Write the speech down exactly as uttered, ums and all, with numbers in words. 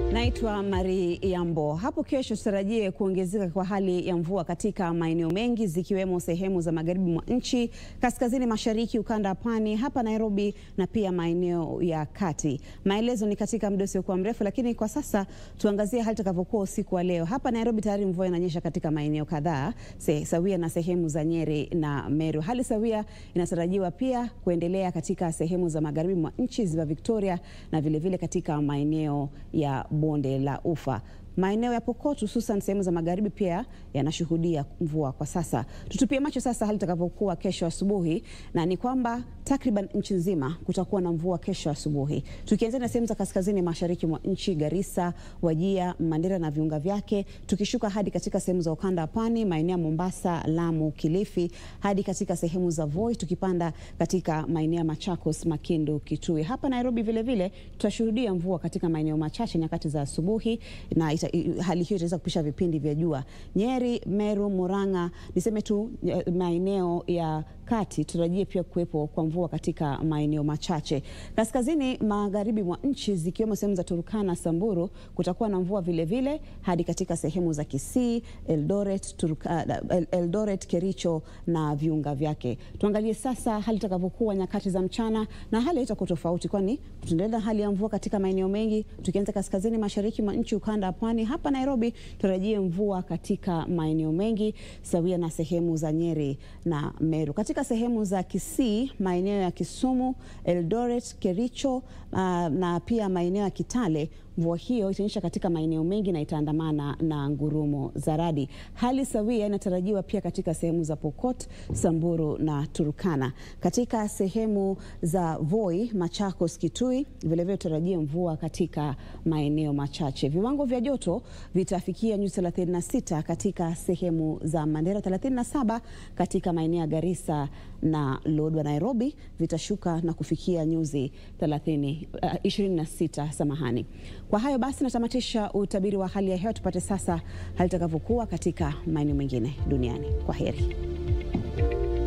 Naitwa Mari Yambo. Hapo kesho tutarajie kuongezeka kwa hali ya mvua katika maeneo mengi zikiwemo sehemu za magharibi mwa nchi, kaskazini mashariki, ukanda wa pwani, hapa Nairobi na pia maeneo ya kati. Maelezo ni katika muda usiokuwa mrefu, lakini kwa sasa tuangazie hali itakavyokuwa usiku wa leo. Hapa Nairobi tayari mvua inanyesha katika maeneo kadhaa, sawia na sehemu za Nyeri na Meru. Hali sawia inatarajiwa pia kuendelea katika sehemu za magharibi mwa nchi, ziwa Victoria na vile vile katika maeneo ya bonde la Ufa. Maeneo ya Pokot hususan sehemu za magharibi pia yanashuhudia mvua kwa sasa. Tutupie macho sasa hali itakavyokuwa kesho asubuhi, na ni kwamba takriban nchi nzima kutakuwa na mvua kesho asubuhi. Tukianza na sehemu za kaskazini mashariki mwa nchi, Garissa, Wajir, Mandera na viunga vyake, tukishuka hadi katika sehemu za ukanda wa pwani, maeneo ya Mombasa, Lamu, Kilifi, hadi katika sehemu za Voi, tukipanda katika maeneo ya Machakos, Makindu, Kitui. Hapa Nairobi vile vile tutashuhudia mvua katika maeneo machache nyakati za asubuhi, na ita, hali hiyo itaweza kupisha vipindi vya jua. Nyeri, Meru, Murang'a, niseme tu maeneo ya kati tutarajie pia kuwepo kwa mvua katika maeneo machache. Kaskazini magharibi mwa nchi zikiwemo sehemu za Turkana, Samburu, kutakuwa na mvua vile vile hadi katika sehemu za Kisii, Eldoret, Turka, Eldoret, Kericho na viunga vyake. Tuangalie sasa hali itakavyokuwa nyakati za mchana, na hali itakuwa tofauti kwani tutaendelea hali ya mvua katika maeneo mengi. Tukianza kaskazini mashariki mwa nchi, ukanda wa pwani, hapa Nairobi tutarajie mvua katika maeneo mengi sawia na sehemu za Nyeri na Meru. Katika sehemu za Kisii, maeneo ya Kisumu, Eldoret, Kericho uh, na pia maeneo ya Kitale, mvua hiyo itanyesha katika maeneo mengi na itaandamana na ngurumo za radi. Hali sawia inatarajiwa pia katika sehemu za Pokot, Samburu na Turkana. Katika sehemu za Voi, Machakos, Kitui, vile vile tutarajie mvua katika maeneo machache. Viwango vya joto vitafikia nyuzi thelathini na sita katika sehemu za Mandera, thelathini na saba katika maeneo ya Garissa na Lodwar. Nairobi vitashuka na kufikia nyuzi thelathini, uh, ishirini na sita samahani. Kwa hayo basi natamatisha utabiri wa hali ya hewa. Tupate sasa hali itakavyokuwa katika maeneo mengine duniani. Kwa heri.